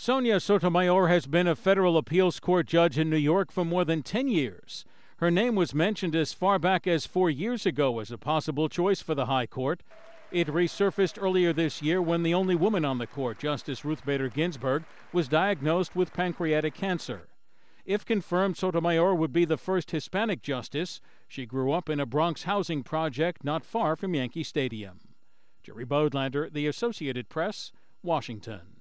Sonia Sotomayor has been a federal appeals court judge in New York for more than 10 years. Her name was mentioned as far back as 4 years ago as a possible choice for the High Court. It resurfaced earlier this year when the only woman on the court, Justice Ruth Bader Ginsburg, was diagnosed with pancreatic cancer. If confirmed, Sotomayor would be the first Hispanic justice. She grew up in a Bronx housing project not far from Yankee Stadium. Jerry Bodlander, The Associated Press, Washington.